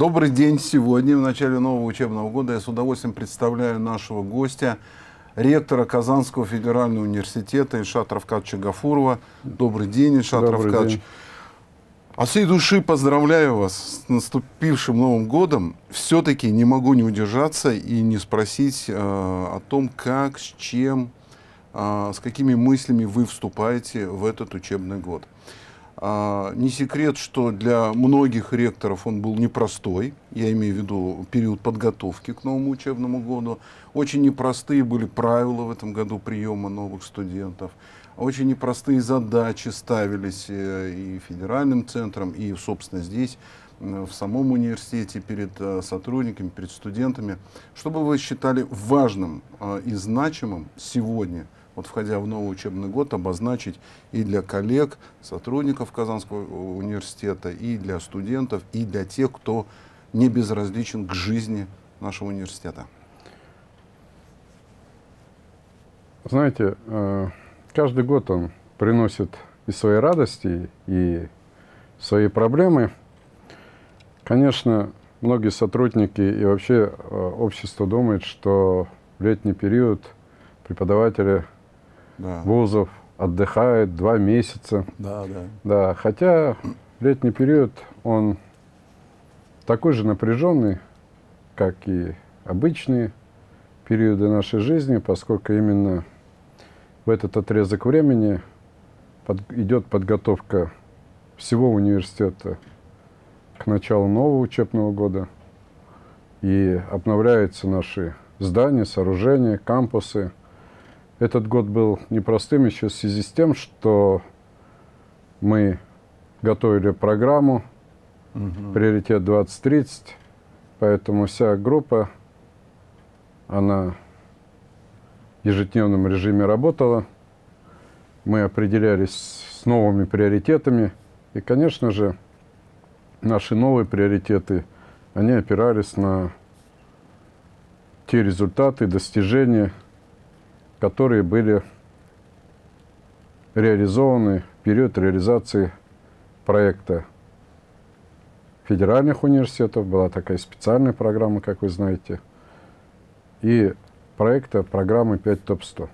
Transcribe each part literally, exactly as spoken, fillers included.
Добрый день. Сегодня, в начале нового учебного года, я с удовольствием представляю нашего гостя, ректора Казанского федерального университета Ильшата Рафкатовича Гафурова. Добрый день, Ильшат Рафкатович. От всей души поздравляю вас с наступившим Новым годом. Все-таки не могу не удержаться и не спросить э, о том, как, с чем, э, с какими мыслями вы вступаете в этот учебный год. Uh, не секрет, что для многих ректоров он был непростой, я имею в виду период подготовки к новому учебному году. Очень непростые были правила в этом году приема новых студентов, очень непростые задачи ставились и федеральным центром, и, собственно, здесь, в самом университете, перед сотрудниками, перед студентами. Что бы вы считали важным и значимым сегодня, вот входя в новый учебный год, обозначить и для коллег, сотрудников Казанского университета, и для студентов, и для тех, кто не безразличен к жизни нашего университета? Знаете, каждый год он приносит и свои радости, и свои проблемы. Конечно, многие сотрудники и вообще общество думает, что в летний период преподаватели Да. вузов отдыхает два месяца. Да, да. Да, хотя летний период, он такой же напряженный, как и обычные периоды нашей жизни, поскольку именно в этот отрезок времени под, идет подготовка всего университета к началу нового учебного года. И обновляются наши здания, сооружения, кампусы. Этот год был непростым еще в связи с тем, что мы готовили программу угу. «Приоритет двадцать тридцать», поэтому вся группа, она в ежедневном режиме работала. Мы определялись с новыми приоритетами. И, конечно же, наши новые приоритеты, они опирались на те результаты, достижения, которые были реализованы в период реализации проекта федеральных университетов. Была такая специальная программа, как вы знаете, и проекта программы пять топ сто.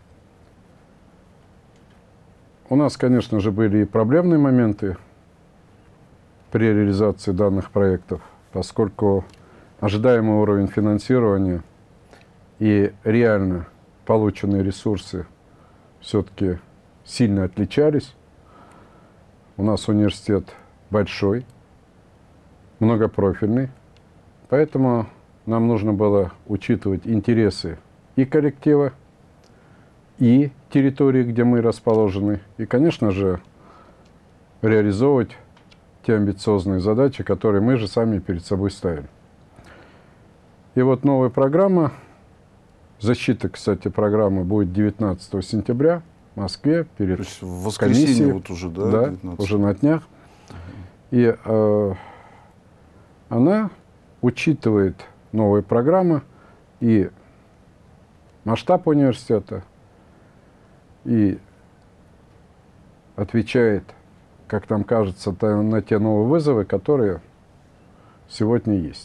У нас, конечно же, были и проблемные моменты при реализации данных проектов, поскольку ожидаемый уровень финансирования и реально полученные ресурсы все-таки сильно отличались. У нас университет большой, многопрофильный, поэтому нам нужно было учитывать интересы и коллектива, и территории, где мы расположены, и, конечно же, реализовывать те амбициозные задачи, которые мы же сами перед собой ставили. И вот новая программа. Защита, кстати, программы будет девятнадцатого сентября в Москве перед То есть в воскресенье комиссией. Вот уже, да? Да, девятнадцатого. уже на днях. Uh-huh. И э, она учитывает новые программы и масштаб университета, и отвечает, как нам кажется, на те новые вызовы, которые сегодня есть.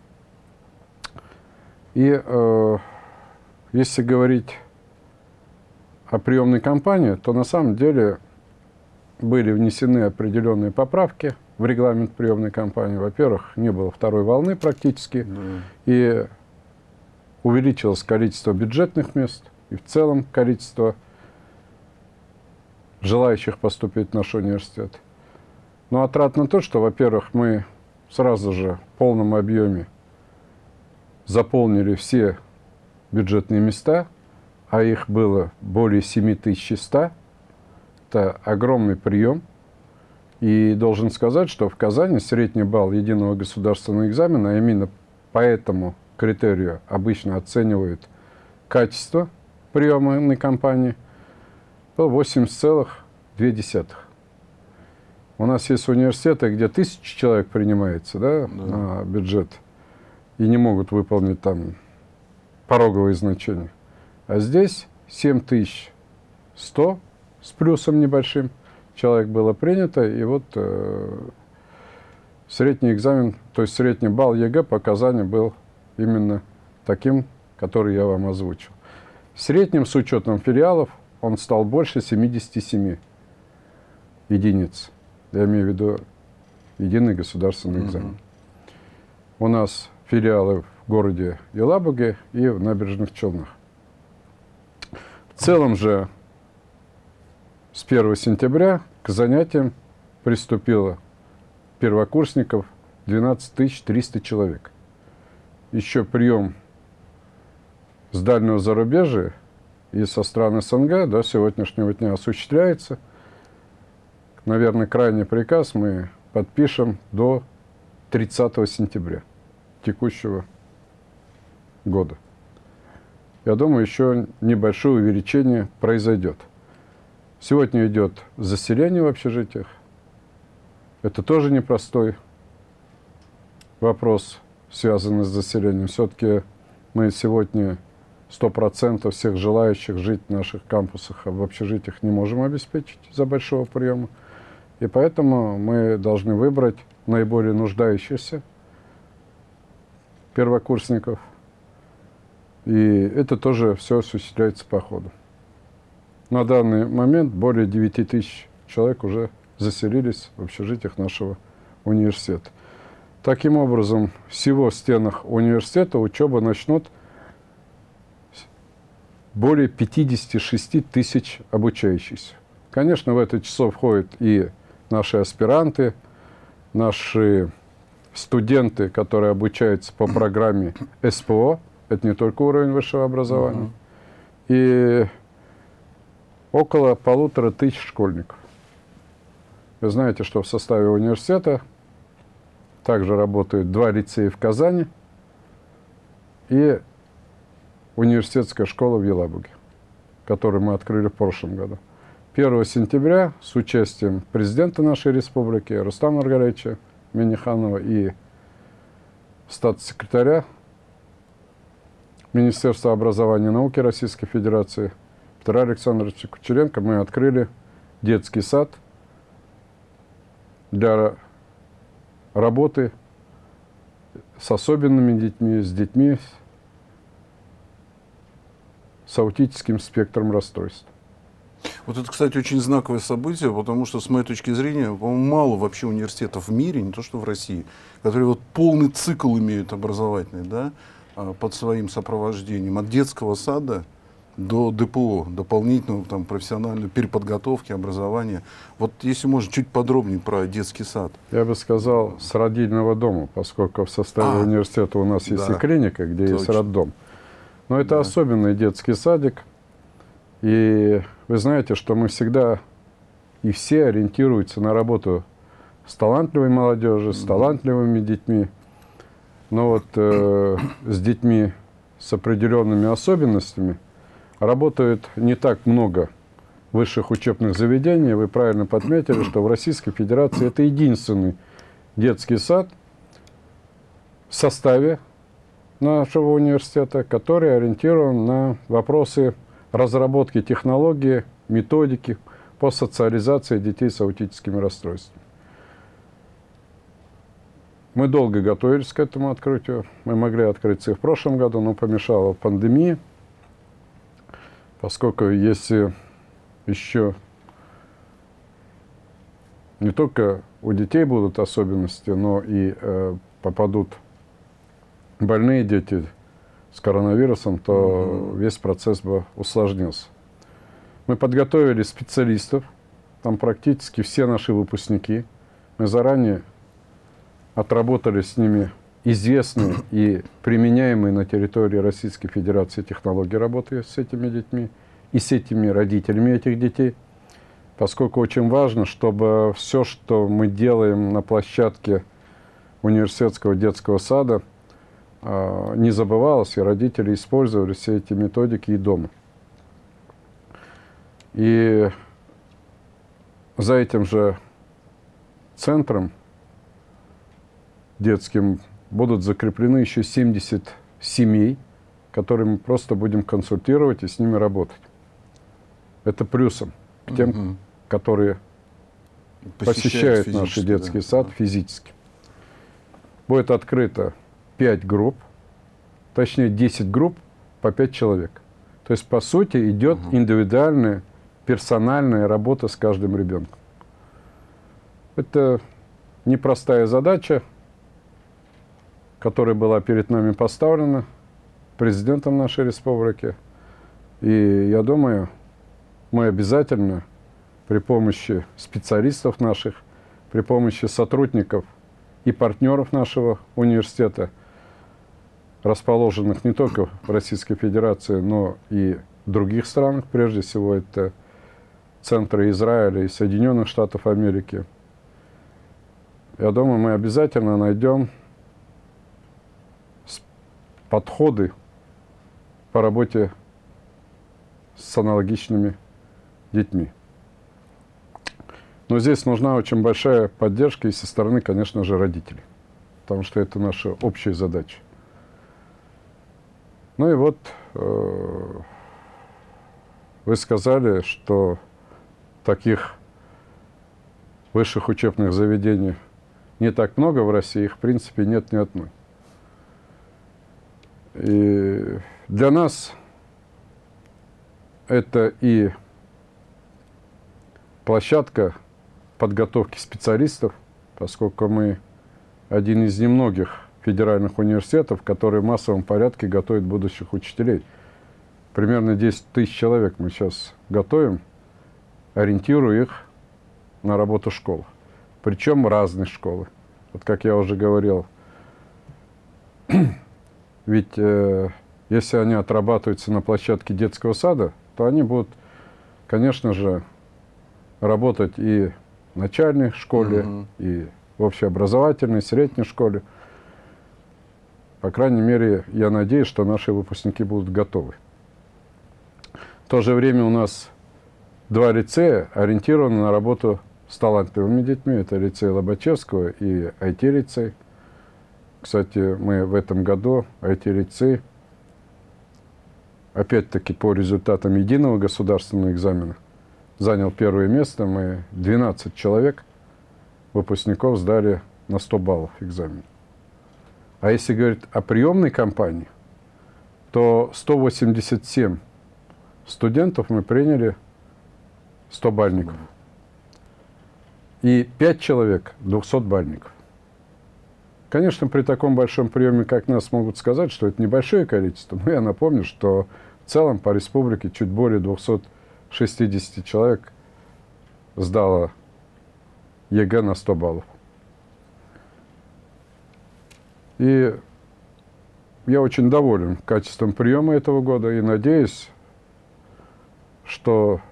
И э, если говорить о приемной кампании, то на самом деле были внесены определенные поправки в регламент приемной кампании. Во-первых, не было второй волны практически, mm. и увеличилось количество бюджетных мест, и в целом количество желающих поступить в наш университет. Но отрадно то, что, во-первых, мы сразу же в полном объеме заполнили все бюджетные места, а их было более семи тысяч ста. Это огромный прием. И должен сказать, что в Казани средний балл единого государственного экзамена, а именно по этому критерию обычно оценивают качество приемной кампании, был восемьдесят целых две десятых. У нас есть университеты, где тысяча человек принимается, да, да. на бюджет, и не могут выполнить там пороговые значения. А здесь семь тысяч сто с плюсом небольшим человек было принято, и вот э, Средний экзамен, то есть средний балл ЕГЭ по Казани был именно таким, который я вам озвучил. В среднем, с учетом филиалов, он стал больше семидесяти семи единиц. Я имею в виду единый государственный экзамен. Mm-hmm. У нас филиалы в городе Елабуге и в Набережных Челнах. В целом же с первого сентября к занятиям приступило первокурсников двенадцать тысяч триста человек. Еще прием с дальнего зарубежья и со стран СНГ до сегодняшнего дня осуществляется. Наверное, крайний приказ мы подпишем до тридцатого сентября текущего года. Я думаю, еще небольшое увеличение произойдет. Сегодня идет заселение в общежитиях. Это тоже непростой вопрос, связанный с заселением. Все-таки мы сегодня сто процентов всех желающих жить в наших кампусах, а в общежитиях не можем обеспечить из-за большого приема. И поэтому мы должны выбрать наиболее нуждающихся первокурсников. И это тоже все осуществляется по ходу. На данный момент более девяти тысяч человек уже заселились в общежитиях нашего университета. Таким образом, всего в стенах университета учебу начнут более пятидесяти шести тысяч обучающихся. Конечно, в это число входят и наши аспиранты, наши студенты, которые обучаются по программе СПО, это не только уровень высшего образования, uh-huh. и около полутора тысяч школьников. Вы знаете, что в составе университета также работают два лицея в Казани и университетская школа в Елабуге, которую мы открыли в прошлом году. первого сентября с участием президента нашей республики Рустама Маргаровича Минниханова и статс-секретаря Министерства образования и науки Российской Федерации Петра Александровича Кучеренко мы открыли детский сад для работы с особенными детьми, с детьми с аутическим спектром расстройств. Вот это, кстати, очень знаковое событие, потому что, с моей точки зрения, по-моему, мало вообще университетов в мире, не то что в России, которые вот полный цикл имеют образовательный, да, под своим сопровождением, от детского сада до ДПО, дополнительного там, профессиональной переподготовки, образования. Вот если можно, чуть подробнее про детский сад. Я бы сказал, с родильного дома, поскольку в составе а, университета у нас есть да, и клиника, где точно. Есть роддом. Но это да. особенный детский садик. И вы знаете, что мы всегда и все ориентируются на работу с талантливой молодежью, с талантливыми детьми. Но вот э, с детьми с определенными особенностями работает не так много высших учебных заведений. Вы правильно подметили, что в Российской Федерации это единственный детский сад в составе нашего университета, который ориентирован на вопросы разработки технологии, методики по социализации детей с аутическими расстройствами. Мы долго готовились к этому открытию. Мы могли открыться и в прошлом году, но помешала пандемия. Поскольку если еще не только у детей будут особенности, но и э, попадут больные дети с коронавирусом, то mm-hmm. весь процесс бы усложнился. Мы подготовили специалистов, там практически все наши выпускники. Мы заранее отработали с ними известные и применяемые на территории Российской Федерации технологии работы с этими детьми и с этими родителями этих детей, поскольку очень важно, чтобы все, что мы делаем на площадке университетского детского сада, не забывалось, и родители использовали все эти методики и дома. И за этим же центром детским будут закреплены еще семьдесят семей, которые мы просто будем консультировать и с ними работать. Это плюсом к тем, угу. которые посещают, посещают наш детский да. сад физически. будет открыто пять групп, точнее десять групп по пять человек. То есть, по сути, идет угу. индивидуальная, персональная работа с каждым ребенком. Это непростая задача, которая была перед нами поставлена президентом нашей республики. И я думаю, мы обязательно при помощи специалистов наших, при помощи сотрудников и партнеров нашего университета, расположенных не только в Российской Федерации, но и в других странах, прежде всего это центры Израиля и Соединенных Штатов Америки. Я думаю, мы обязательно найдем подходы по работе с аналогичными детьми. Но здесь нужна очень большая поддержка и со стороны, конечно же, родителей, потому что это наша общая задача. Ну и вот э, вы сказали, что таких высших учебных заведений не так много в России, их в принципе нет ни одной. И для нас это и площадка подготовки специалистов, поскольку мы один из немногих федеральных университетов, который в массовом порядке готовит будущих учителей. Примерно десять тысяч человек мы сейчас готовим, ориентируя их на работу в школах. Причем разные школы. Вот как я уже говорил, ведь э, если они отрабатываются на площадке детского сада, то они будут, конечно же, работать и в начальной школе, mm-hmm. и в общеобразовательной, средней школе. По крайней мере, я надеюсь, что наши выпускники будут готовы. В то же время у нас два лицея ориентированы на работу с талантливыми детьми. Это лицей Лобачевского и ай ти-лицей. Кстати, мы в этом году ай ти-лицей, опять-таки по результатам единого государственного экзамена, занял первое место. Мы двенадцать человек, выпускников, сдали на сто баллов экзамен. А если говорить о приемной кампании, то сто восемьдесят семь студентов мы приняли сто-бальников. И пять человек двухсотбальников. Конечно, при таком большом приеме, как нас, могут сказать, что это небольшое количество. Но я напомню, что в целом по республике чуть более двухсот шестидесяти человек сдало ЕГЭ на сто баллов. И я очень доволен качеством приема этого года и надеюсь, что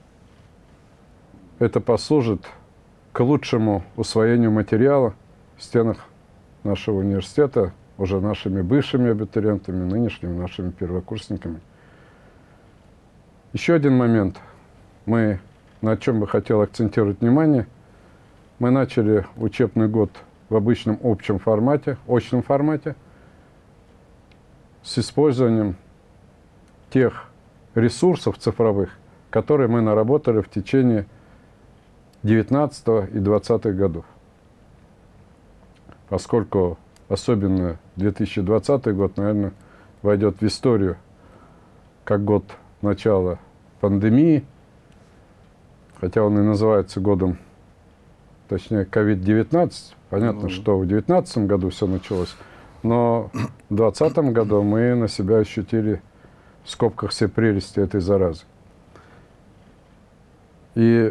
это послужит к лучшему усвоению материала в стенах нашего университета уже нашими бывшими абитуриентами, нынешними нашими первокурсниками. Еще один момент, мы, на чем бы хотел акцентировать внимание, мы начали учебный год в обычном общем формате, очном формате, с использованием тех ресурсов цифровых, которые мы наработали в течение девятнадцатого и двадцатых годов. Поскольку особенно две тысячи двадцатый год, наверное, войдет в историю как год начала пандемии, хотя он и называется годом, точнее, ковид девятнадцать. Понятно, ну, что в две тысячи девятнадцатом году все началось, но в две тысячи двадцатом году мы на себя ощутили в скобках все прелести этой заразы. И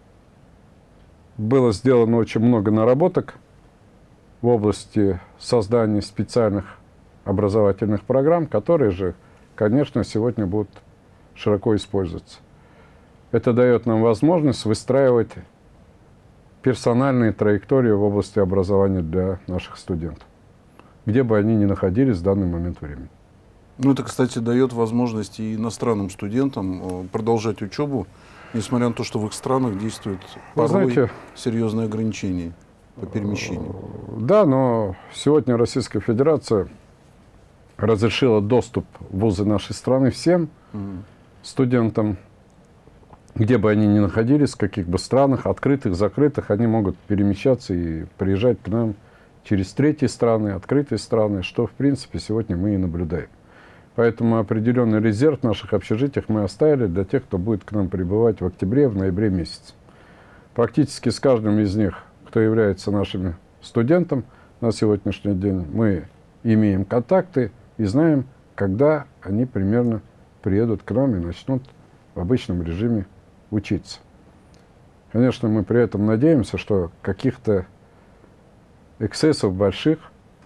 было сделано очень много наработок в области создания специальных образовательных программ, которые же, конечно, сегодня будут широко использоваться. Это дает нам возможность выстраивать персональные траектории в области образования для наших студентов, где бы они ни находились в данный момент времени. Ну, это, кстати, дает возможность и иностранным студентам продолжать учебу, несмотря на то, что в их странах действуют порой знаете, серьезные ограничения по перемещению. Да, но сегодня Российская Федерация разрешила доступ в вузы нашей страны всем mm. студентам, где бы они ни находились, в каких бы странах, открытых, закрытых, они могут перемещаться и приезжать к нам через третьи страны, открытые страны, что, в принципе, сегодня мы и наблюдаем. Поэтому определенный резерв в наших общежитиях мы оставили для тех, кто будет к нам прибывать в октябре, в ноябре месяце. Практически с каждым из них, кто является нашим студентом на сегодняшний день, мы имеем контакты и знаем, когда они примерно приедут к нам и начнут в обычном режиме учиться. Конечно, мы при этом надеемся, что каких-то эксцессов больших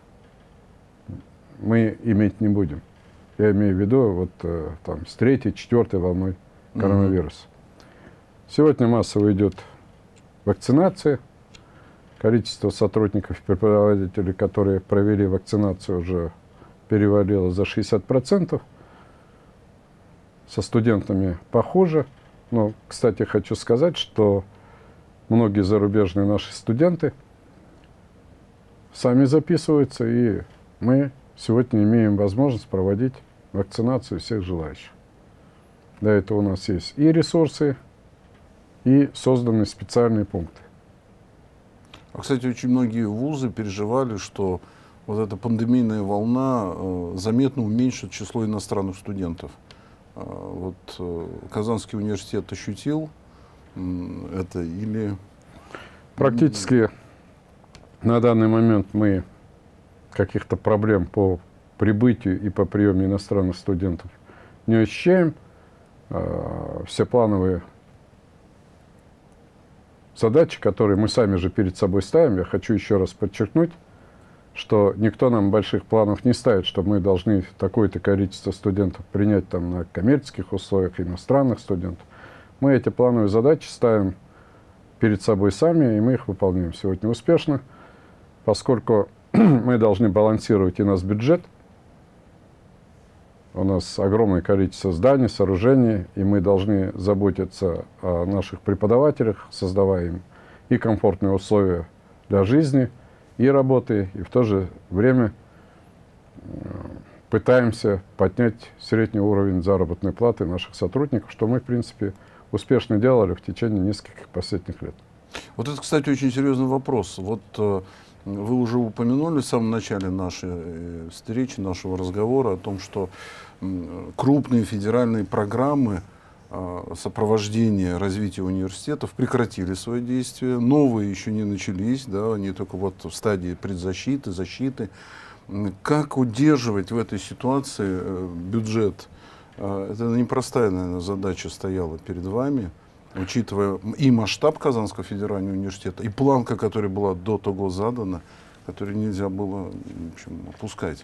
мы иметь не будем. Я имею в виду вот э, там, с третьей, четвертой волной коронавируса. Mm-hmm. Сегодня массово идет вакцинация. Количество сотрудников и преподавателей, которые провели вакцинацию, уже перевалило за шестьдесят процентов. Со студентами похоже. Но, кстати, хочу сказать, что многие зарубежные наши студенты сами записываются, и мы сегодня имеем возможность проводить вакцинацию всех желающих. Для этого у нас есть и ресурсы, и созданы специальные пункты. А, кстати, очень многие вузы переживали, что вот эта пандемийная волна э, заметно уменьшит число иностранных студентов. Э, вот э, Казанский университет ощутил э, это или... Практически на данный момент мы каких-то проблем по прибытию и по приему иностранных студентов не ощущаем. Э, все плановые задачи, которые мы сами же перед собой ставим, я хочу еще раз подчеркнуть, что никто нам больших планов не ставит, что мы должны такое-то количество студентов принять там на коммерческих условиях, иностранных студентов. Мы эти плановые задачи ставим перед собой сами, и мы их выполняем сегодня успешно, поскольку мы должны балансировать и наш бюджет. У нас огромное количество зданий, сооружений, и мы должны заботиться о наших преподавателях, создавая им и комфортные условия для жизни, и работы, и в то же время пытаемся поднять средний уровень заработной платы наших сотрудников, что мы, в принципе, успешно делали в течение нескольких последних лет. Вот это, кстати, очень серьезный вопрос. Вот э, вы уже упомянули в самом начале нашей э, встречи, нашего разговора о том, что э, крупные федеральные программы э, сопровождения развития университетов прекратили свое действие. Новые еще не начались, да, они только вот в стадии предзащиты, защиты. Как удерживать в этой ситуации э, бюджет? Э, это непростая, наверное, задача стояла перед вами, учитывая и масштаб Казанского федерального университета, и планка, которая была до того задана, которую нельзя было, в общем, опускать.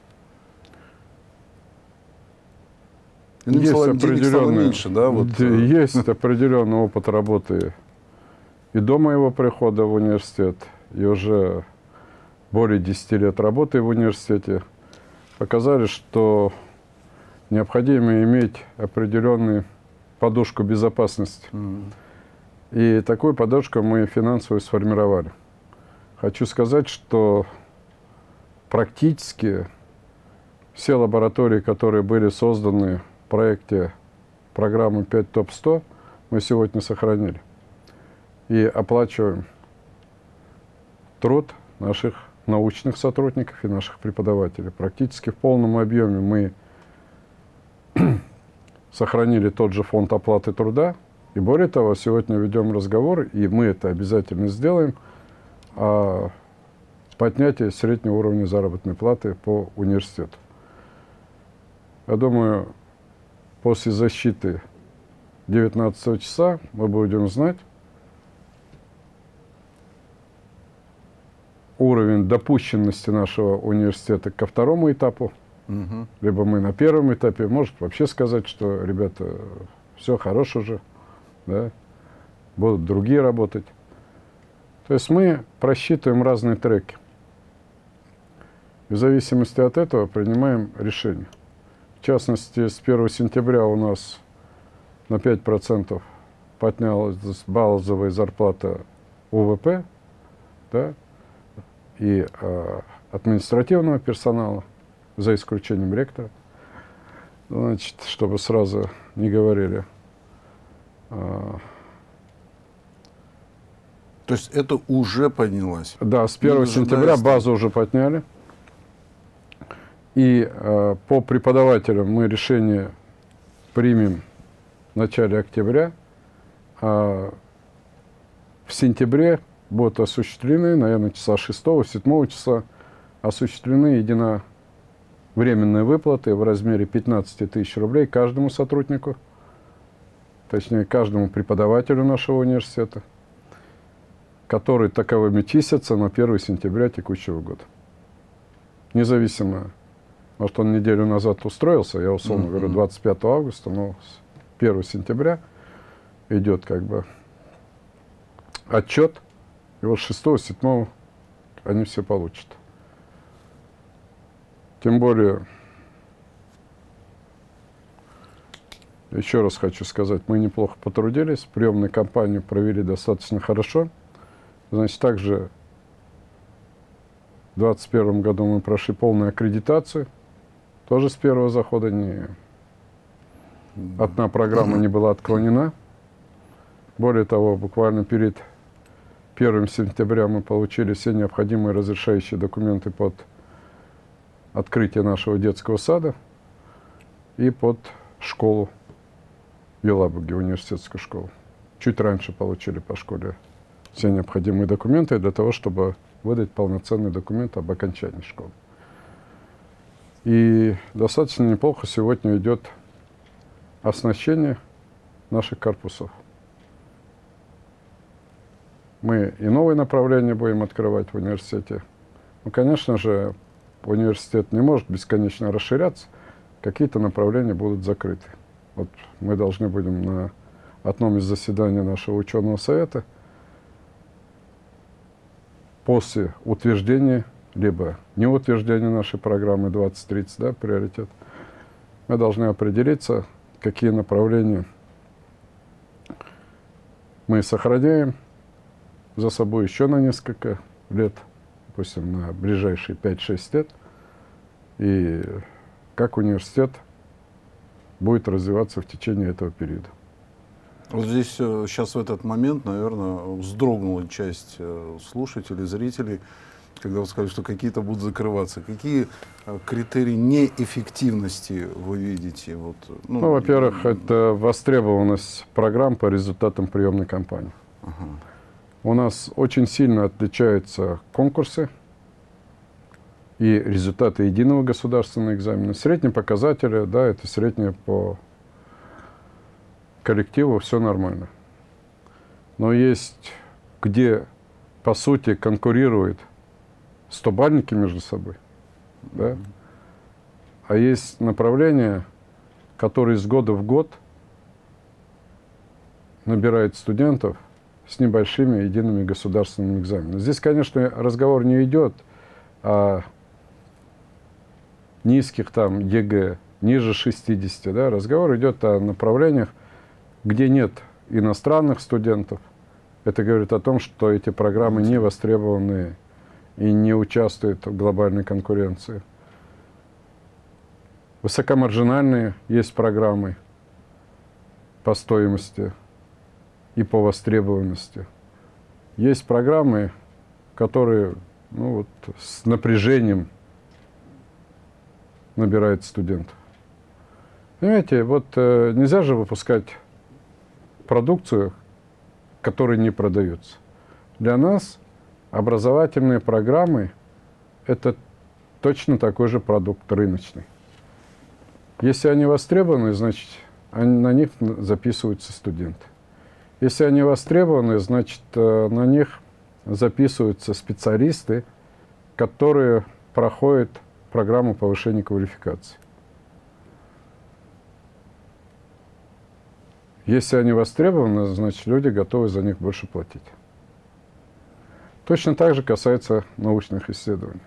Есть, словами, определенный, меньше, да, вот. Есть определенный опыт работы и до моего прихода в университет, и уже более десяти лет работы в университете показали, что необходимо иметь определенную подушку безопасности. Mm-hmm. И такую подушку мы финансово сформировали. Хочу сказать, что практически все лаборатории, которые были созданы в проекте программы пять топ сто, мы сегодня сохранили. И оплачиваем труд наших научных сотрудников и наших преподавателей. Практически в полном объеме мы сохранили тот же фонд оплаты труда. И более того, сегодня ведем разговор, и мы это обязательно сделаем, о поднятии среднего уровня заработной платы по университету. Я думаю, после защиты девятнадцатого числа мы будем знать уровень допущенности нашего университета ко второму этапу. Угу. Либо мы на первом этапе, может вообще сказать, что, ребята, все хорошо уже, да, будут другие работать. То есть мы просчитываем разные треки. И в зависимости от этого принимаем решение. В частности, с первого сентября у нас на пять процентов поднялась базовая зарплата У В П, да, и э, административного персонала, за исключением ректора. Значит, чтобы сразу не говорили. Э, То есть это уже поднялось? Да, с первого сентября базу уже подняли. И э, по преподавателям мы решение примем в начале октября. А в сентябре будут осуществлены, наверное, числа шестого-седьмого числа, осуществлены единовременные выплаты в размере пятнадцати тысяч рублей каждому сотруднику, точнее, каждому преподавателю нашего университета, которые таковыми числятся на первое сентября текущего года. Независимо, может, он неделю назад устроился, я условно mm-hmm. говорю, двадцать пятого августа, но с первого сентября идет как бы отчет, и вот шестого-седьмого они все получат. Тем более, еще раз хочу сказать, мы неплохо потрудились, приемную кампанию провели достаточно хорошо. Значит, также в двадцать первом году мы прошли полную аккредитацию. Тоже с первого захода не... одна программа не была отклонена. Более того, буквально перед первым сентября мы получили все необходимые разрешающие документы под открытие нашего детского сада и под школу в Елабуге, университетскую школу. Чуть раньше получили по школе все необходимые документы для того, чтобы выдать полноценный документ об окончании школы. И достаточно неплохо сегодня идет оснащение наших корпусов. Мы и новые направления будем открывать в университете. Ну, конечно же, университет не может бесконечно расширяться, какие-то направления будут закрыты. Вот мы должны будем на одном из заседаний нашего ученого совета после утверждения, либо неутверждения нашей программы двадцать тридцать, да, приоритет, мы должны определиться, какие направления мы сохраняем за собой еще на несколько лет, допустим, на ближайшие пять-шесть лет, и как университет будет развиваться в течение этого периода. Вот здесь сейчас в этот момент, наверное, вздрогнула часть слушателей, зрителей, когда вы сказали, что какие-то будут закрываться. Какие критерии неэффективности вы видите? Вот, ну, ну, во-первых, это востребованность программ по результатам приемной кампании. Ага. У нас очень сильно отличаются конкурсы и результаты единого государственного экзамена. Средние показатели, да, это среднее по коллективу, все нормально. Но есть, где, по сути, конкурируют стобальники между собой, да? Mm-hmm. А есть направления, которые с года в год набирают студентов с небольшими едиными государственными экзаменами. Здесь, конечно, разговор не идет о низких там ЕГЭ, ниже шестидесяти, да? Разговор идет о направлениях, где нет иностранных студентов. Это говорит о том, что эти программы не востребованы и не участвуют в глобальной конкуренции. Высокомаржинальные есть программы по стоимости и по востребованности. Есть программы, которые, ну, вот, с напряжением набирают студентов. Понимаете, вот э, нельзя же выпускать продукцию, которая не продается. Для нас образовательные программы – это точно такой же продукт рыночный. Если они востребованы, значит, они, на них записываются студенты. Если они востребованы, значит, на них записываются специалисты, которые проходят программу повышения квалификации. Если они востребованы, значит, люди готовы за них больше платить. Точно так же касается научных исследований.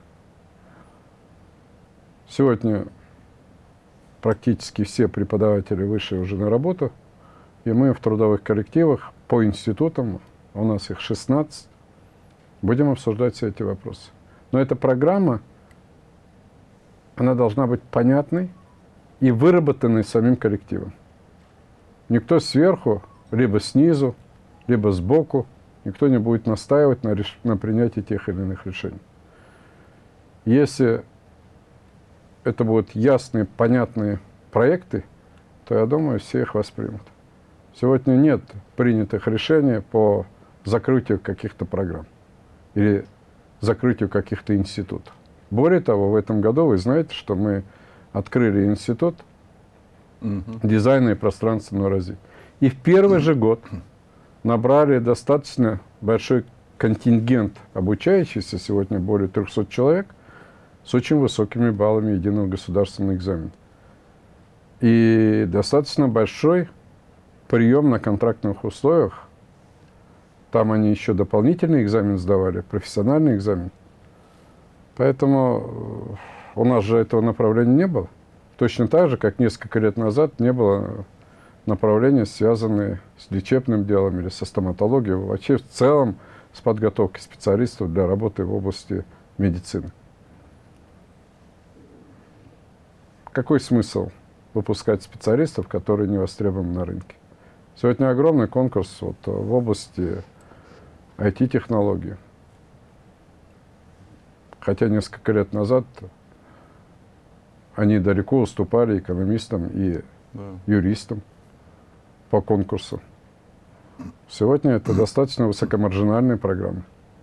Сегодня практически все преподаватели вышли уже на работу, и мы в трудовых коллективах по институтам, у нас их шестнадцать, будем обсуждать все эти вопросы. Но эта программа, она должна быть понятной и выработанной самим коллективом. Никто сверху, либо снизу, либо сбоку никто не будет настаивать на, реш... на принятии тех или иных решений. Если это будут ясные, понятные проекты, то, я думаю, все их воспримут. Сегодня нет принятых решений по закрытию каких-то программ или закрытию каких-то институтов. Более того, в этом году вы знаете, что мы открыли институт угу. дизайна и пространственного развития. И в первый же год набрали достаточно большой контингент обучающихся, сегодня более трёхсот человек, с очень высокими баллами единого государственного экзамена. И достаточно большой прием на контрактных условиях. Там они еще дополнительный экзамен сдавали, профессиональный экзамен. Поэтому у нас же этого направления не было. Точно так же, как несколько лет назад не было направления, связанные с лечебным делом или со стоматологией, вообще в целом с подготовкой специалистов для работы в области медицины. Какой смысл выпускать специалистов, которые не востребованы на рынке? Сегодня огромный конкурс вот в области ай ти-технологий. Хотя несколько лет назад они далеко уступали экономистам и да. юристам по конкурсу. Сегодня это достаточно высокомаржинальные программы.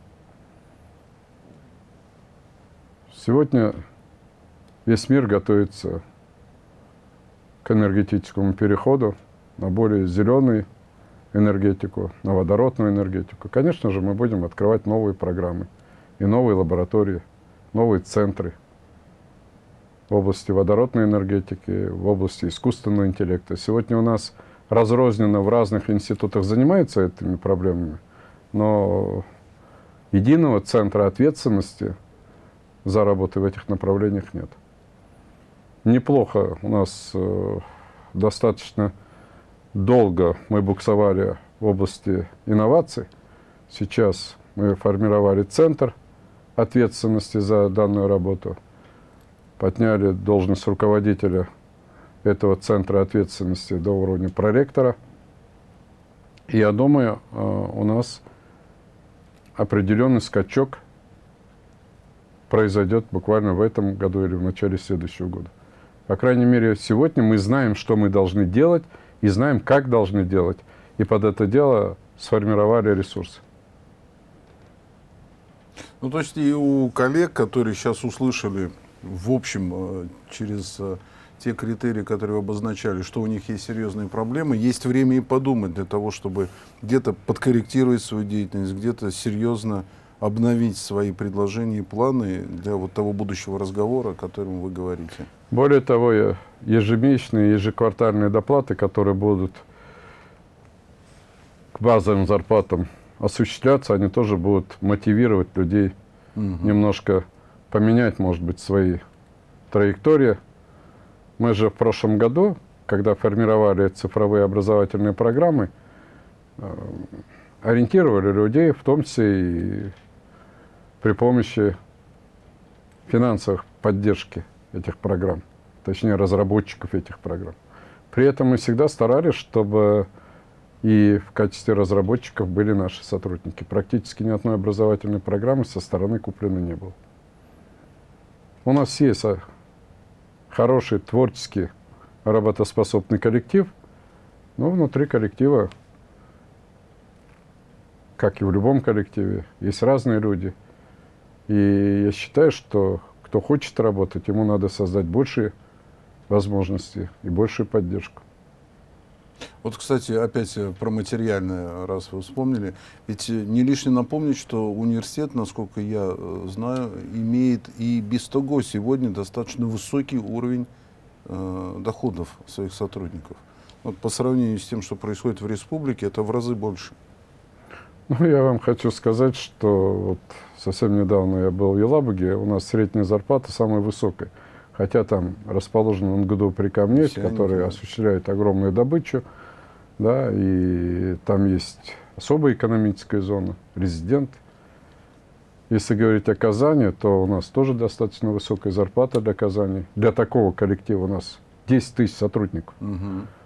Сегодня весь мир готовится к энергетическому переходу на более зеленую энергетику, на водородную энергетику. Конечно же, мы будем открывать новые программы и новые лаборатории, новые центры в области водородной энергетики, в области искусственного интеллекта. Сегодня у нас разрозненно в разных институтах занимаются этими проблемами, но единого центра ответственности за работу в этих направлениях нет. Неплохо у нас э, достаточно долго мы буксовали в области инноваций. Сейчас мы формировали центр ответственности за данную работу, подняли должность руководителя этого центра ответственности до уровня проректора. И я думаю, у нас определенный скачок произойдет буквально в этом году или в начале следующего года. По крайней мере, сегодня мы знаем, что мы должны делать, и знаем, как должны делать. И под это дело сформировали ресурсы. Ну, то есть и у коллег, которые сейчас услышали, в общем, через те критерии, которые вы обозначали, что у них есть серьезные проблемы, есть время и подумать для того, чтобы где-то подкорректировать свою деятельность, где-то серьезно обновить свои предложения и планы для вот того будущего разговора, о котором вы говорите. Более того, ежемесячные, ежеквартальные доплаты, которые будут к базовым зарплатам осуществляться, они тоже будут мотивировать людей угу. немножко поменять, может быть, свои траектории. Мы же в прошлом году, когда формировали цифровые образовательные программы, ориентировали людей, в том числе и при помощи финансовой поддержки этих программ, точнее разработчиков этих программ. При этом мы всегда старались, чтобы и в качестве разработчиков были наши сотрудники. Практически ни одной образовательной программы со стороны куплено не было. У нас есть хороший, творческий, работоспособный коллектив, но внутри коллектива, как и в любом коллективе, есть разные люди. И я считаю, что кто хочет работать, ему надо создать большие возможности и большую поддержку. Вот, кстати, опять про материальное, раз вы вспомнили. Ведь не лишне напомнить, что университет, насколько я знаю, имеет и без того сегодня достаточно высокий уровень э, доходов своих сотрудников. Вот по сравнению с тем, что происходит в республике, это в разы больше. Ну, я вам хочу сказать, что вот совсем недавно я был в Елабуге, у нас средняя зарплата самая высокая. Хотя там расположен эн гэ дэ у Прикамнефть, который да. осуществляет огромную добычу, да, и там есть особая экономическая зона, резидент. Если говорить о Казани, то у нас тоже достаточно высокая зарплата для Казани. Для такого коллектива у нас десять тысяч сотрудников. Угу.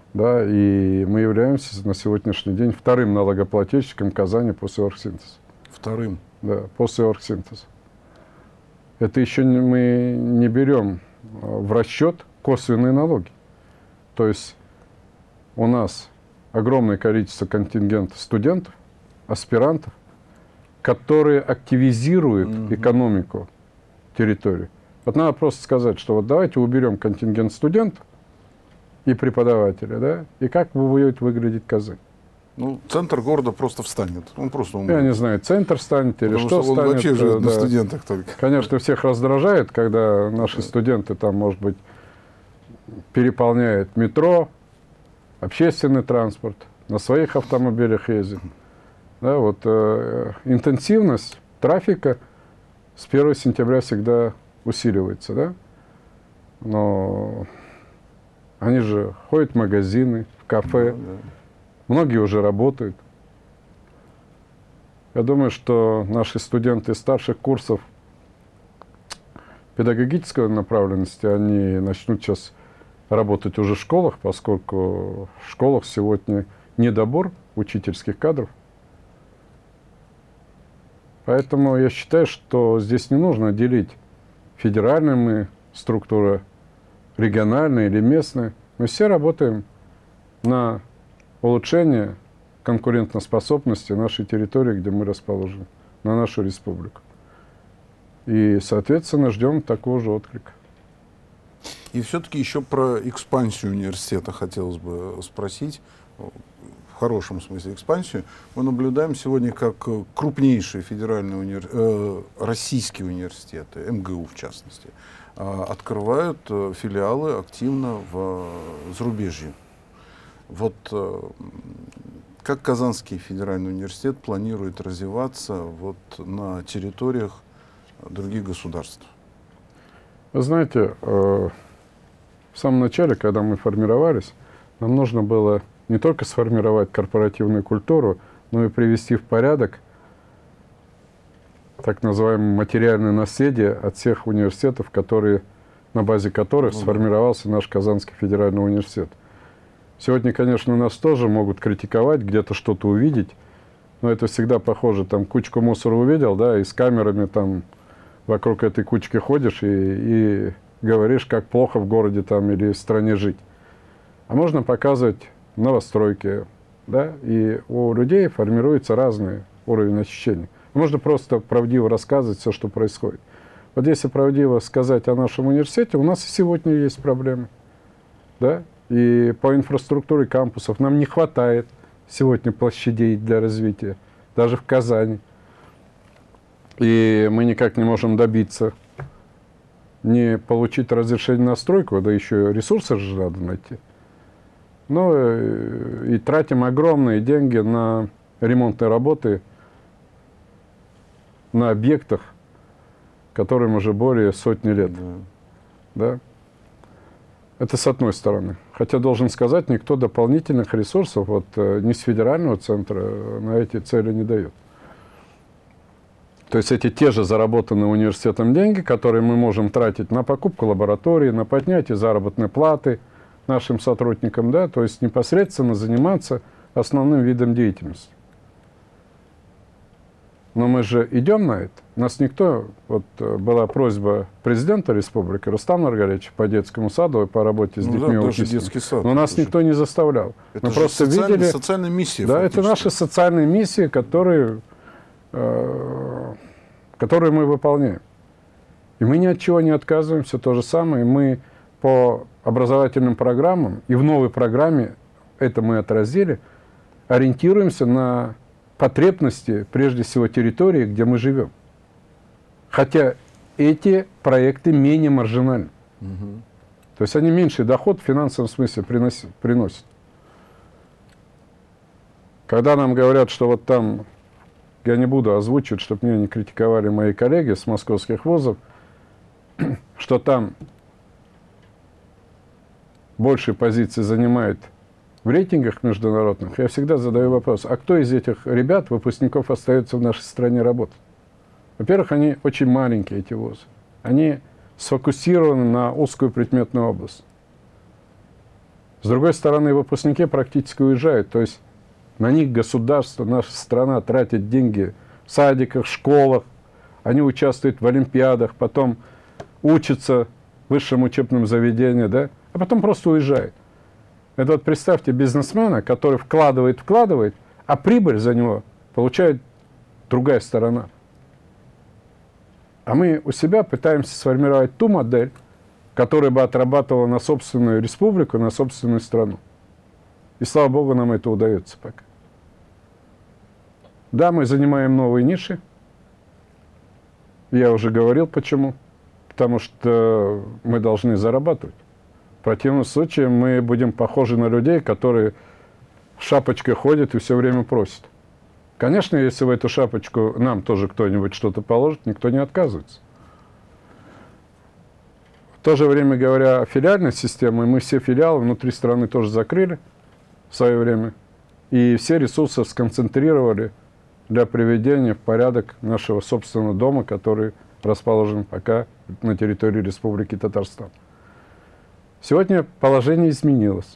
Да, и мы являемся на сегодняшний день вторым налогоплательщиком Казани после оргсинтеза. Вторым? Да, после оргсинтеза. Это еще не, мы не берем в расчет косвенные налоги. То есть у нас огромное количество контингента студентов, аспирантов, которые активизируют mm-hmm. экономику территории. Вот надо просто сказать, что вот давайте уберем контингент студентов и преподавателя, да, и как будет выглядеть Казань. Ну, центр города просто встанет. Он просто умрет. Я не знаю, центр станет или Потому что, что он станет. вообще живет да. на студентах только. Конечно, всех раздражает, когда наши да. студенты там, может быть, переполняют метро, общественный транспорт, на своих автомобилях ездят. Да, вот, э, интенсивность трафика с первого сентября всегда усиливается, да? Но они же ходят в магазины, в кафе, да, да. Многие уже работают. Я думаю, что наши студенты старших курсов педагогической направленности, они начнут сейчас работать уже в школах, поскольку в школах сегодня недобор учительских кадров. Поэтому я считаю, что здесь не нужно делить федеральные мы структуры, региональные или местные. Мы все работаем на улучшение конкурентоспособности нашей территории, где мы расположены, на нашу республику. И, соответственно, ждем такого же отклика. И все-таки еще про экспансию университета хотелось бы спросить. В хорошем смысле экспансию. Мы наблюдаем сегодня, как крупнейшие федеральные универ... э, российские университеты, эм гэ у в частности, э, открывают э, филиалы активно в э, зарубежье. Вот э, как Казанский федеральный университет планирует развиваться вот на территориях других государств? Вы знаете, э, в самом начале, когда мы формировались, нам нужно было не только сформировать корпоративную культуру, но и привести в порядок так называемое материальное наследие от всех университетов, которые, на базе которых ну, сформировался наш Казанский федеральный университет. Сегодня, конечно, нас тоже могут критиковать, где-то что-то увидеть, но это всегда похоже, там кучку мусора увидел, да, и с камерами там вокруг этой кучки ходишь и, и говоришь, как плохо в городе там или в стране жить. А можно показывать новостройки, да, и у людей формируется разный уровень ощущений. Можно просто правдиво рассказывать все, что происходит. Вот если правдиво сказать о нашем университете, у нас и сегодня есть проблемы, да, и по инфраструктуре кампусов нам не хватает сегодня площадей для развития, даже в Казани. И мы никак не можем добиться, не получить разрешение на стройку, да еще ресурсы же надо найти. Ну и тратим огромные деньги на ремонтные работы на объектах, которым уже более сотни лет. Да. Да? Это с одной стороны. Хотя, должен сказать, никто дополнительных ресурсов вот, ни с федерального центра на эти цели не дает. То есть эти те же заработанные университетом деньги, которые мы можем тратить на покупку лаборатории, на поднятие заработной платы нашим сотрудникам, да, то есть непосредственно заниматься основным видом деятельности. Но мы же идем на это. Нас никто, вот была просьба президента республики Рустама Маргаровича по детскому саду и по работе с ну, детьми да, аутистами. Но нас никто не заставлял. Это мы просто видели, социальная миссия. Да, это наши социальные миссии, которые, э, которые мы выполняем. И мы ни от чего не отказываемся. То же самое. Мы по образовательным программам, и в новой программе это мы отразили, ориентируемся на потребности, прежде всего, территории, где мы живем. Хотя эти проекты менее маржинальны. Угу. То есть они меньший доход в финансовом смысле приносят, приносят. Когда нам говорят, что вот там, я не буду озвучивать, чтобы меня не критиковали мои коллеги с московских вузов, что там больше позиций занимает в рейтингах международных, я всегда задаю вопрос, а кто из этих ребят, выпускников, остается в нашей стране работать? Во-первых, они очень маленькие, эти вузы. Они сфокусированы на узкую предметную область. С другой стороны, выпускники практически уезжают. То есть на них государство, наша страна тратит деньги в садиках, школах. Они участвуют в олимпиадах, потом учатся в высшем учебном заведении, да, а потом просто уезжают. Это вот представьте бизнесмена, который вкладывает, вкладывает, а прибыль за него получает другая сторона. А мы у себя пытаемся сформировать ту модель, которая бы отрабатывала на собственную республику, на собственную страну. И слава богу, нам это удается пока. Да, мы занимаем новые ниши. Я уже говорил, почему. Потому что мы должны зарабатывать. В противном случае мы будем похожи на людей, которые в шапочке ходят и все время просят. Конечно, если в эту шапочку нам тоже кто-нибудь что-то положит, никто не отказывается. В то же время, говоря о филиальной системе, мы все филиалы внутри страны тоже закрыли в свое время. И все ресурсы сконцентрировали для приведения в порядок нашего собственного дома, который расположен пока на территории Республики Татарстан. Сегодня положение изменилось.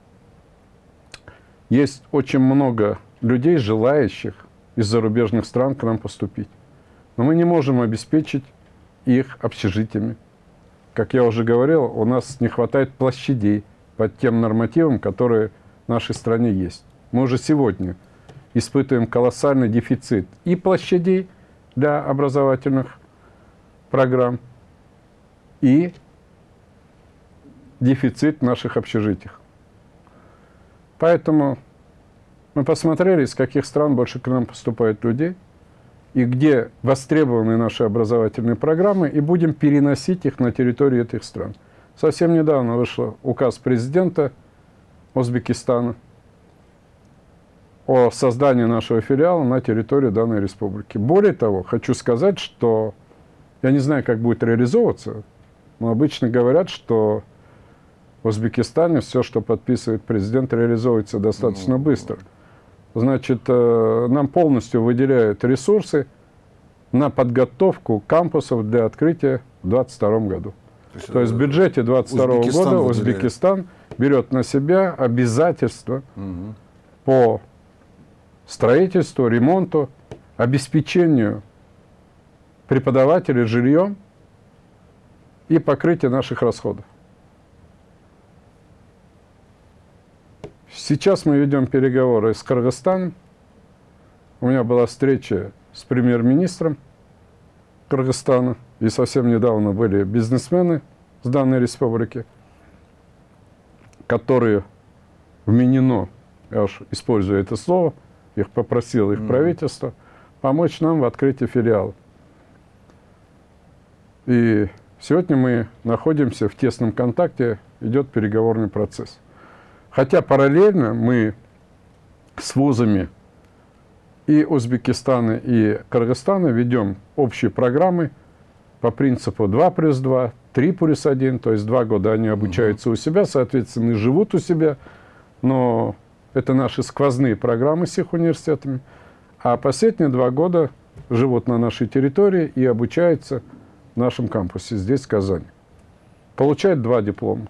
Есть очень много людей, желающих из зарубежных стран к нам поступить. Но мы не можем обеспечить их общежитиями. Как я уже говорил, у нас не хватает площадей под тем нормативам, которые в нашей стране есть. Мы уже сегодня испытываем колоссальный дефицит и площадей для образовательных программ, и дефицит в наших общежитиях. Поэтому мы посмотрели, из каких стран больше к нам поступает людей, и где востребованы наши образовательные программы, и будем переносить их на территорию этих стран. Совсем недавно вышел указ президента Узбекистана о создании нашего филиала на территории данной республики. Более того, хочу сказать, что я не знаю, как будет реализовываться, но обычно говорят, что в Узбекистане все, что подписывает президент, реализуется достаточно быстро. Значит, нам полностью выделяют ресурсы на подготовку кампусов для открытия в двадцать втором году. То есть, То есть в бюджете двадцать второго года Узбекистан берет на себя обязательства угу. по строительству, ремонту, обеспечению преподавателей жильем и покрытию наших расходов. Сейчас мы ведем переговоры с Кыргызстаном. У меня была встреча с премьер-министром Кыргызстана, и совсем недавно были бизнесмены с данной республики, которые вменено, я уж использую это слово, их попросило их mm-hmm. правительство, помочь нам в открытии филиала. И сегодня мы находимся в тесном контакте, идет переговорный процесс. Хотя параллельно мы с вузами и Узбекистана, и Кыргызстана ведем общие программы по принципу два плюс два, три плюс один, то есть два года они обучаются у себя, соответственно, и живут у себя, но это наши сквозные программы с их университетами, а последние два года живут на нашей территории и обучаются в нашем кампусе здесь, в Казани. Получают два диплома.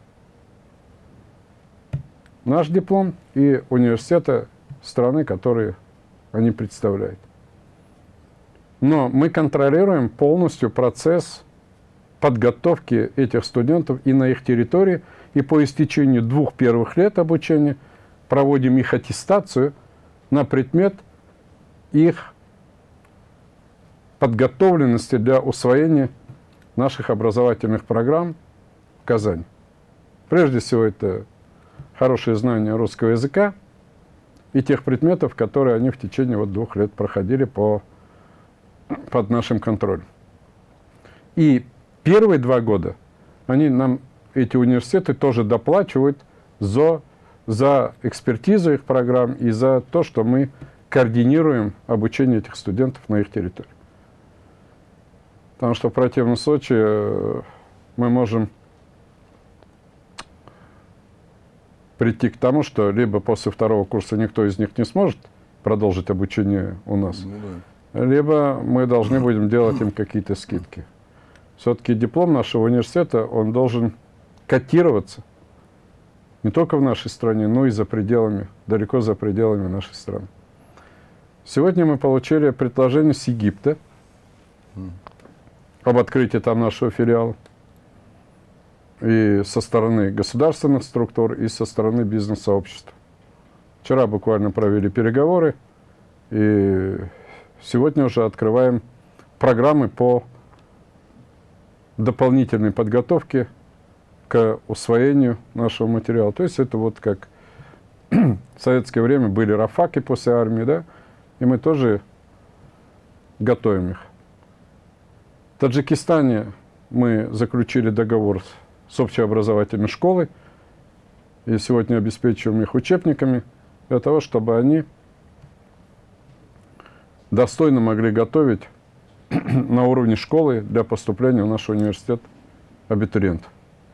Наш диплом и университета страны, которые они представляют. Но мы контролируем полностью процесс подготовки этих студентов и на их территории, и по истечению двух первых лет обучения проводим их аттестацию на предмет их подготовленности для усвоения наших образовательных программ в Казани. Прежде всего, это хорошее знание русского языка и тех предметов, которые они в течение вот двух лет проходили по, под нашим контролем. И первые два года они нам, эти университеты, тоже доплачивают за, за экспертизу их программ и за то, что мы координируем обучение этих студентов на их территории. Потому что в противном случае мы можем прийти к тому, что либо после второго курса никто из них не сможет продолжить обучение у нас, ну, да. либо мы должны будем делать им какие-то скидки. Все-таки диплом нашего университета, он должен котироваться не только в нашей стране, но и за пределами, далеко за пределами нашей страны. Сегодня мы получили предложение с Египта об открытии там нашего филиала. И со стороны государственных структур, и со стороны бизнес-сообщества. Вчера буквально провели переговоры, и сегодня уже открываем программы по дополнительной подготовке к усвоению нашего материала. То есть это вот как в советское время были рafаки после армии, да, и мы тоже готовим их. В Таджикистане мы заключили договор с общеобразовательной школой, и сегодня обеспечиваем их учебниками для того, чтобы они достойно могли готовить на уровне школы для поступления в наш университет абитуриентов.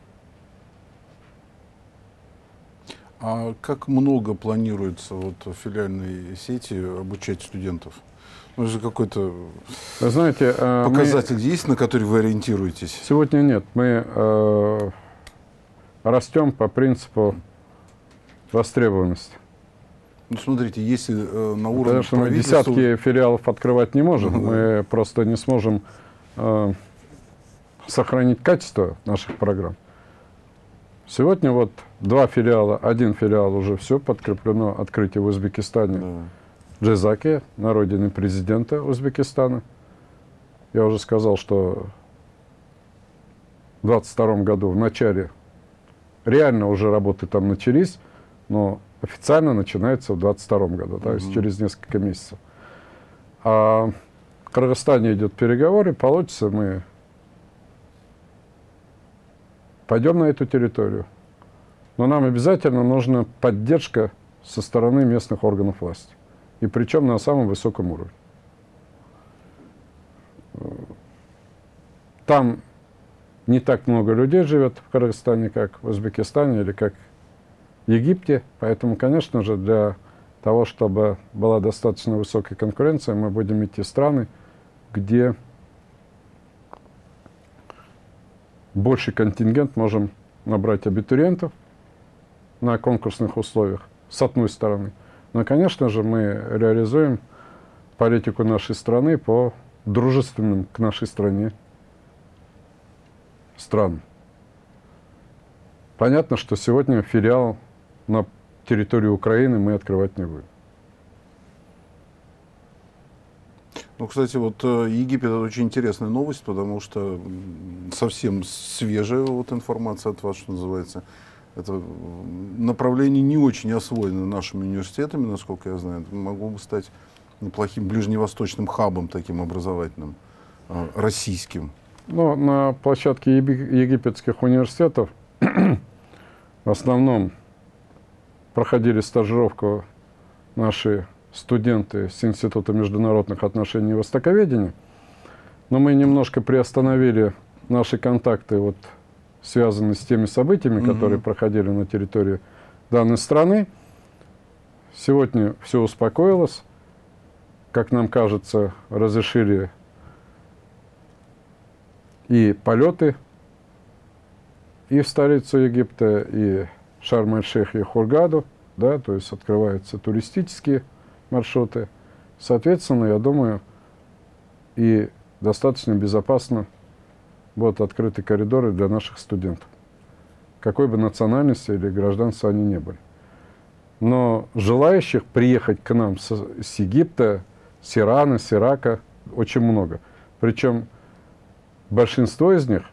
А как много планируется вот в филиальной сети обучать студентов? Ну, же какой-то вы знаете, показатель мы... есть, на который вы ориентируетесь? Сегодня нет. Мы э, растем по принципу востребованности. Ну, смотрите, если э, на уровне Конечно, мы десятки филиалов открывать не можем. Ну, мы да. просто не сможем э, сохранить качество наших программ. Сегодня вот два филиала, один филиал уже все подкреплено, открытие в Узбекистане. Да. Джизаки, на родине президента Узбекистана. Я уже сказал, что в двадцать втором году, в начале, реально уже работы там начались, но официально начинается в двадцать втором году, то есть через несколько месяцев. А в Кыргызстане идет переговоры, получится, мы пойдем на эту территорию. Но нам обязательно нужна поддержка со стороны местных органов власти. И причем на самом высоком уровне. Там не так много людей живет в Кыргызстане, как в Узбекистане или как в Египте. Поэтому, конечно же, для того, чтобы была достаточно высокая конкуренция, мы будем идти в страны, где больший контингент можем набрать абитуриентов на конкурсных условиях, с одной стороны. Но, конечно же, мы реализуем политику нашей страны по дружественным к нашей стране странам. Понятно, что сегодня филиал на территории Украины мы открывать не будем. Ну, кстати, вот Египет — это очень интересная новость, потому что совсем свежая вот информация от вас, что называется. Это направление не очень освоено нашими университетами, насколько я знаю. Могло бы стать неплохим ближневосточным хабом таким образовательным, российским. Ну, на площадке египетских университетов в основном проходили стажировку наши студенты с Института международных отношений и востоковедения. Но мы немножко приостановили наши контакты, вот, связанные с теми событиями, mm-hmm. которые проходили на территории данной страны. Сегодня все успокоилось. Как нам кажется, разрешили и полеты и в столицу Египта, и Шарм-эль-Шейх, и Хургаду, да, то есть открываются туристические маршруты. Соответственно, я думаю, и достаточно безопасно будут открыты коридоры для наших студентов, какой бы национальности или гражданства они ни были. Но желающих приехать к нам с, с Египта, с Ирана, с Ирака очень много. Причем большинство из них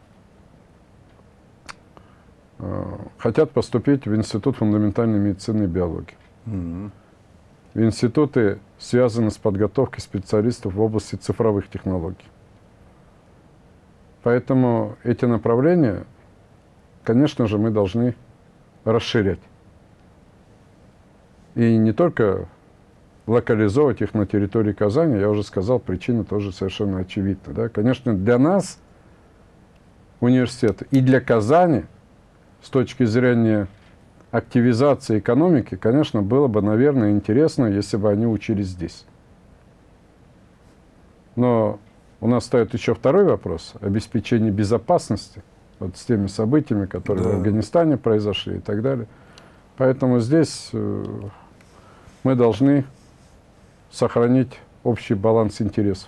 э, хотят поступить в Институт фундаментальной медицины и биологии. Mm-hmm. В институты, связанные с подготовкой специалистов в области цифровых технологий. Поэтому эти направления, конечно же, мы должны расширять. И не только локализовывать их на территории Казани. Я уже сказал, причина тоже совершенно очевидна. Да? Конечно, для нас, университета, и для Казани, с точки зрения активизации экономики, конечно, было бы, наверное, интересно, если бы они учились здесь. Но у нас стоит еще второй вопрос – обеспечение безопасности вот с теми событиями, которые да. в Афганистане произошли и так далее. Поэтому здесь мы должны сохранить общий баланс интересов.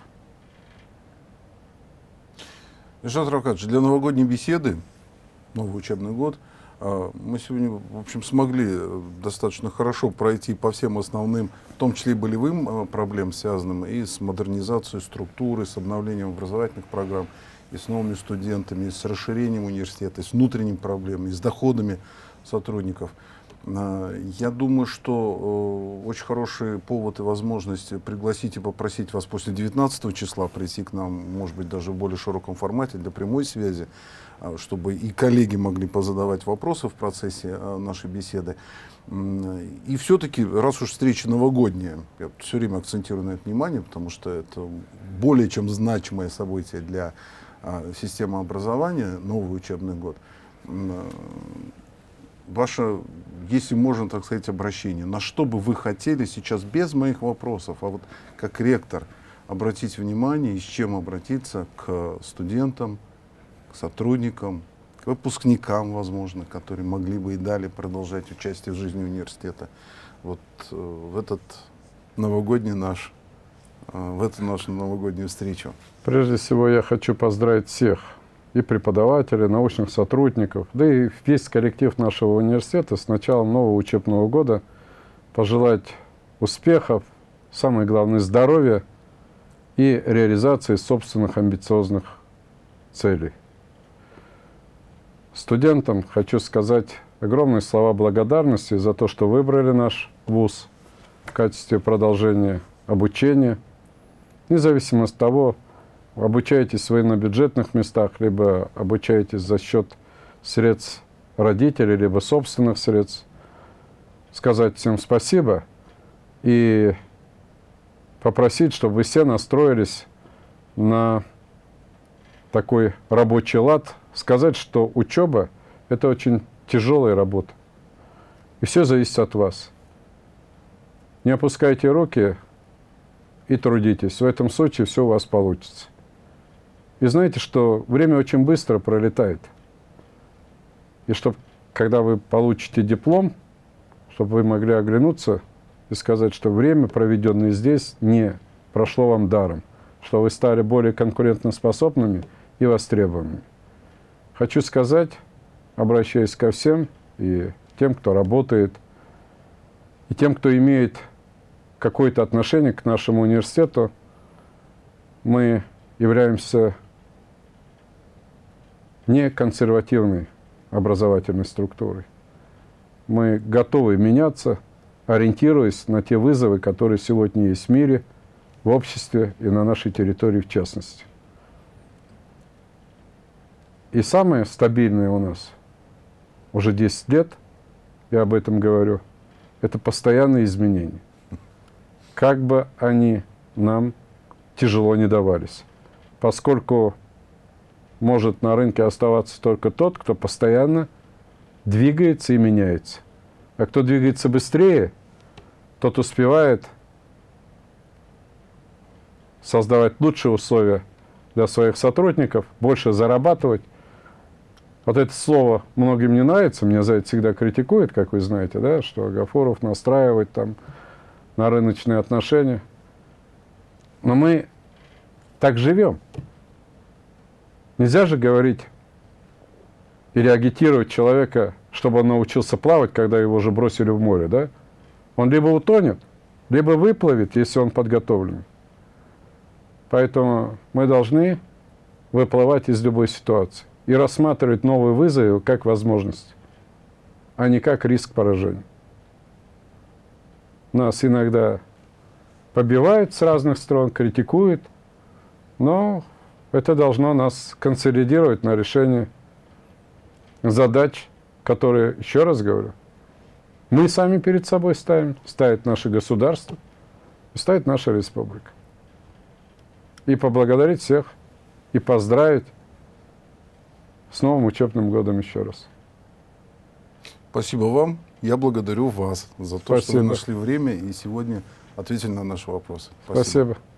Ильшат Равкатович, для новогодней беседы, новый учебный год, мы сегодня, в общем, смогли достаточно хорошо пройти по всем основным, в том числе и болевым проблемам, связанным и с модернизацией структуры, с обновлением образовательных программ, и с новыми студентами, и с расширением университета, и с внутренними проблемами, и с доходами сотрудников. Я думаю, что очень хороший повод и возможность пригласить и попросить вас после девятнадцатого числа прийти к нам, может быть, даже в более широком формате для прямой связи, чтобы и коллеги могли позадавать вопросы в процессе нашей беседы. И все-таки, раз уж встреча новогодняя, я все время акцентирую на это внимание, потому что это более чем значимое событие для системы образования, новый учебный год. Ваше, если можно, так сказать, обращение, на что бы вы хотели сейчас, без моих вопросов, а вот как ректор, обратить внимание и с чем обратиться к студентам, к сотрудникам, к выпускникам, возможно, которые могли бы и далее продолжать участие в жизни университета вот э, в этот новогодний наш, э, в эту нашу новогоднюю встречу? Прежде всего, я хочу поздравить всех, и преподавателей, научных сотрудников, да и весь коллектив нашего университета с началом нового учебного года, пожелать успехов, самое главное, здоровья и реализации собственных амбициозных целей. Студентам хочу сказать огромные слова благодарности за то, что выбрали наш вуз в качестве продолжения обучения, независимо от того, обучаетесь вы на бюджетных местах, либо обучаетесь за счет средств родителей, либо собственных средств. Сказать всем спасибо и попросить, чтобы вы все настроились на такой рабочий лад. Сказать, что учеба – это очень тяжелая работа. И все зависит от вас. Не опускайте руки и трудитесь. В этом случае все у вас получится. И знаете, что время очень быстро пролетает. И чтобы, когда вы получите диплом, чтобы вы могли оглянуться и сказать, что время, проведенное здесь, не прошло вам даром, что вы стали более конкурентоспособными и востребованными. Хочу сказать, обращаясь ко всем, и тем, кто работает, и тем, кто имеет какое-то отношение к нашему университету, мы являемся не консервативной образовательной структурой. Мы готовы меняться, ориентируясь на те вызовы, которые сегодня есть в мире, в обществе и на нашей территории в частности. И самое стабильное у нас уже десять лет, я об этом говорю, это постоянные изменения. Как бы они нам тяжело не давались. Поскольку может на рынке оставаться только тот, кто постоянно двигается и меняется. А кто двигается быстрее, тот успевает создавать лучшие условия для своих сотрудников, больше зарабатывать. Вот это слово многим не нравится, меня за это всегда критикуют, как вы знаете, да, что Гафуров настраивает там на рыночные отношения. Но мы так живем. Нельзя же говорить или агитировать человека, чтобы он научился плавать, когда его уже бросили в море, да? Он либо утонет, либо выплывет, если он подготовлен. Поэтому мы должны выплывать из любой ситуации и рассматривать новые вызовы как возможность, а не как риск поражения. Нас иногда побивают с разных сторон, критикуют, но это должно нас консолидировать на решение задач, которые, еще раз говорю, мы сами перед собой ставим, ставит наше государство, ставит наша республика. И поблагодарить всех, и поздравить с новым учебным годом еще раз. Спасибо вам. Я благодарю вас за то, Спасибо. что вы нашли время и сегодня ответили на наши вопросы. Спасибо. Спасибо.